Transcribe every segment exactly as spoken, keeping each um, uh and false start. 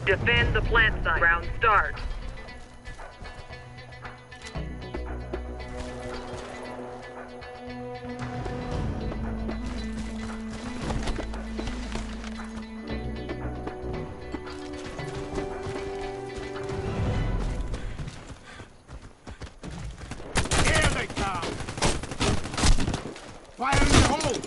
Defend the plant site. Round start. Here they come! Fire in the hole!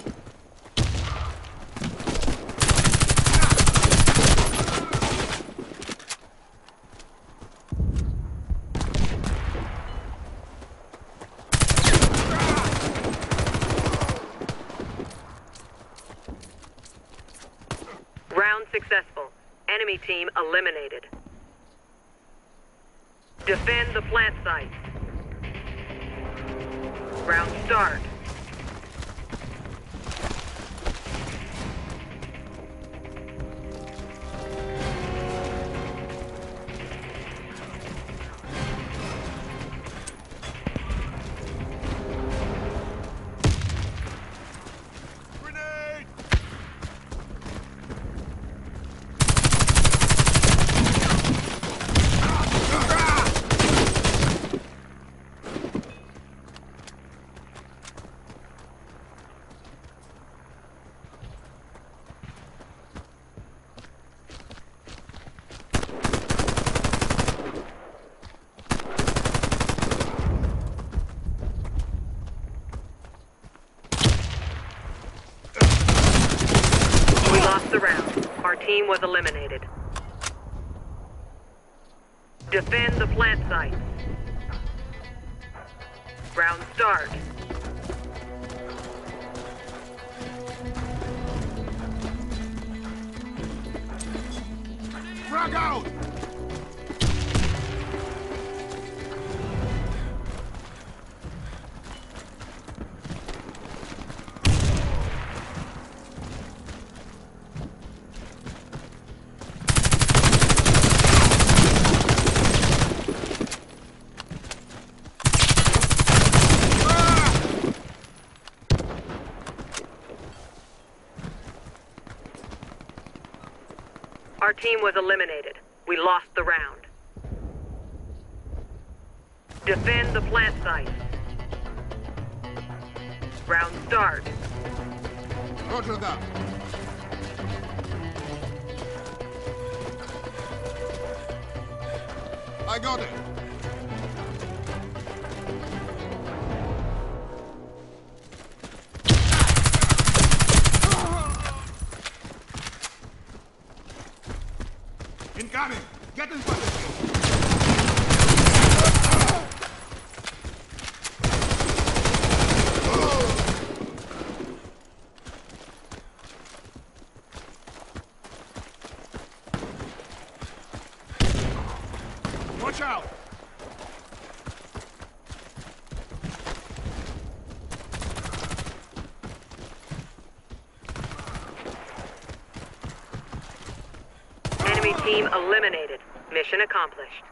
Round successful. Enemy team eliminated. Defend the plant site. Round start. Grenade! We lost the round. Our team was eliminated. Defend the plant site. Round start. Frag out! Our team was eliminated. We lost the round. Defend the plant site. Round start. Roger that. I got it. Incoming! Get in front of you! Watch out! Enemy team eliminated. Mission accomplished.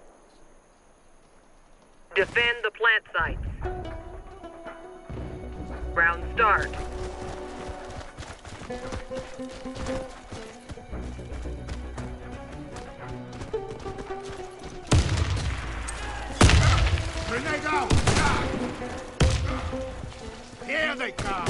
Defend the plant sites. Round start. Grenade out! Here they come!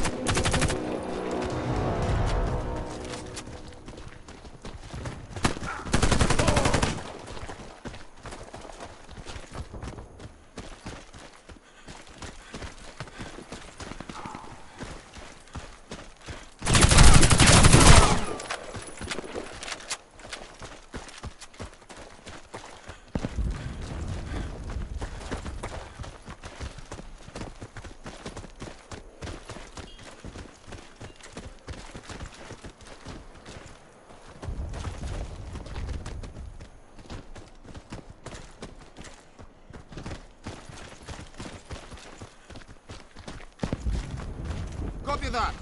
Copy that.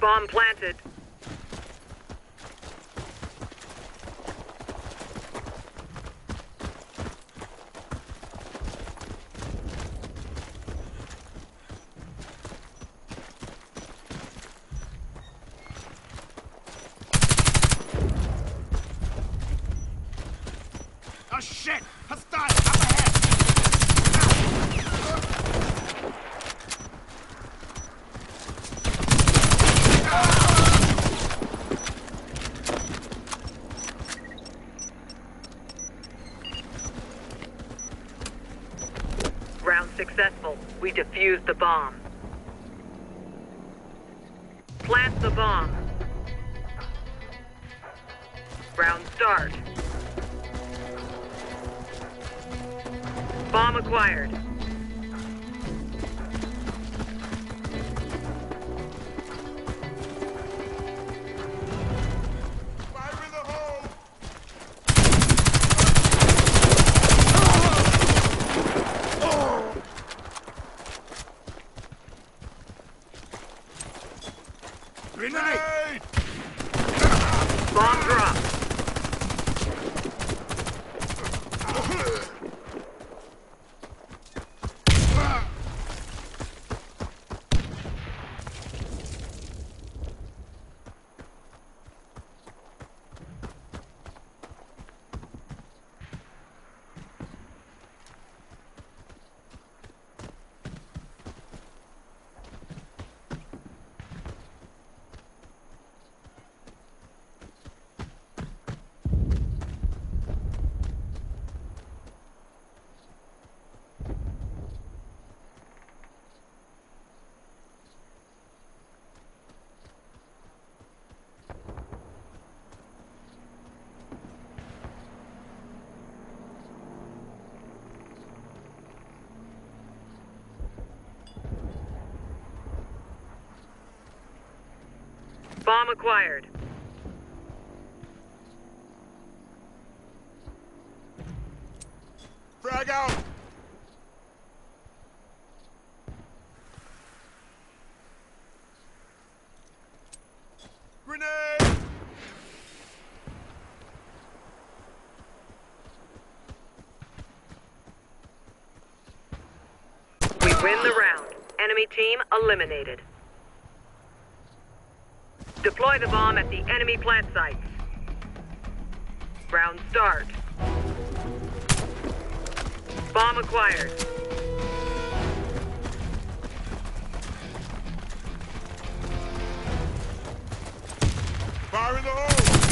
Bomb planted. Oh shit! Hostile! Up ahead! Round successful. We defused the bomb. Plant the bomb. Round start. Bomb acquired. Fire in the hole! Grenade! Bomb dropped. Bomb acquired. Frag out! Grenade! We win the round. Enemy team eliminated. Deploy the bomb at the enemy plant sites. Round start. Bomb acquired. Fire in the hole!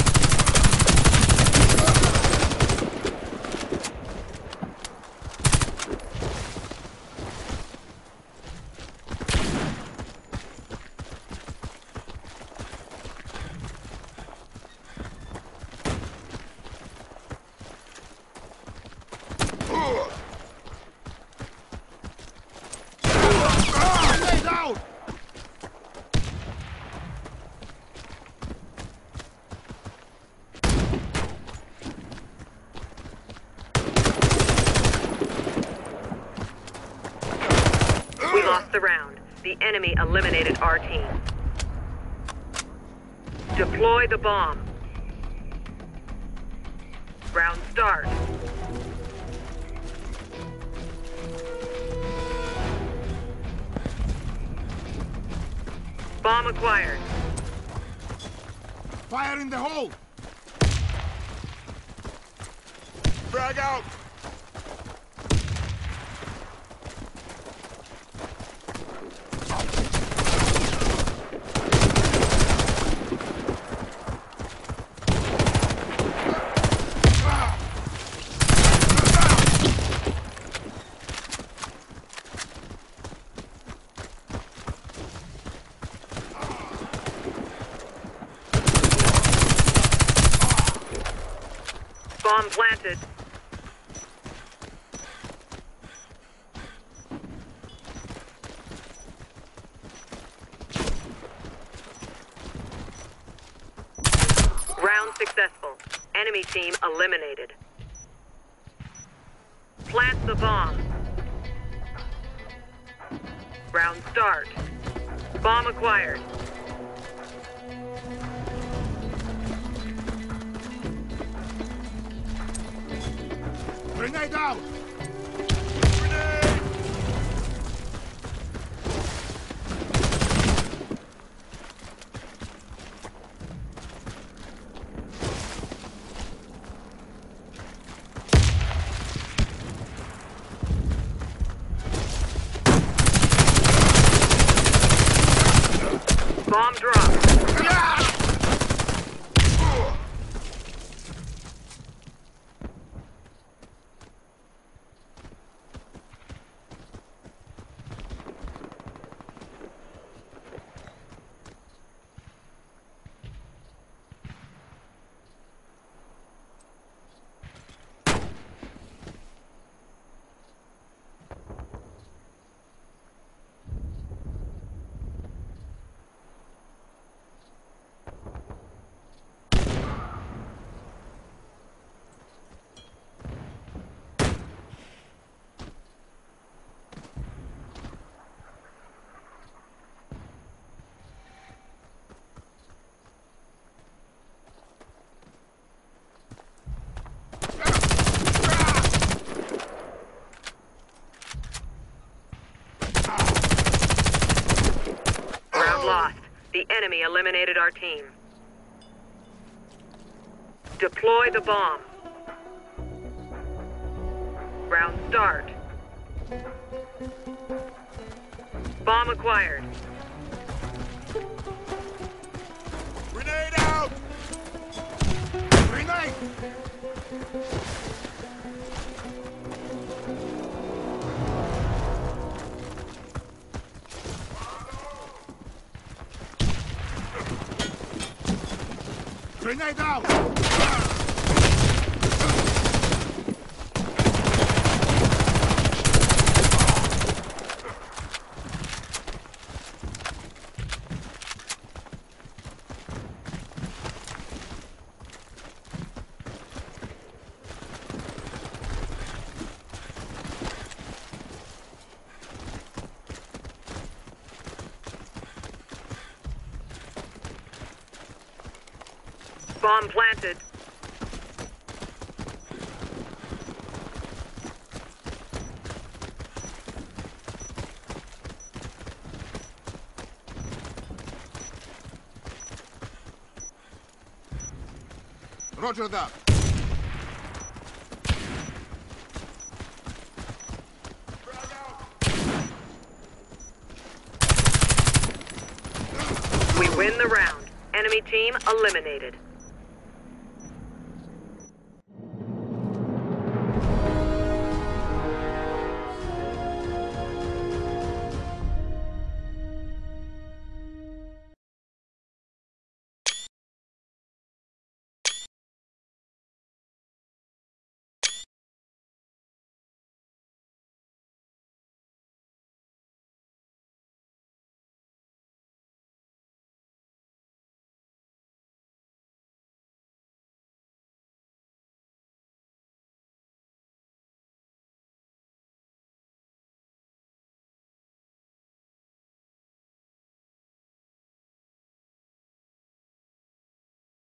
Grenade out! We lost the round. The enemy eliminated our team. Deploy the bomb. Round start. Bomb acquired. Fire in the hole! Frag out! Bomb planted. Round successful. Enemy team eliminated. Plant the bomb. Round start. Bomb acquired. Grenade out! Bomb dropped. Lost. The enemy eliminated our team. Deploy the bomb. Round start. Bomb acquired. Grenade out! Grenade! Grenade out! Bomb planted. Roger that. We win the round. Enemy team eliminated.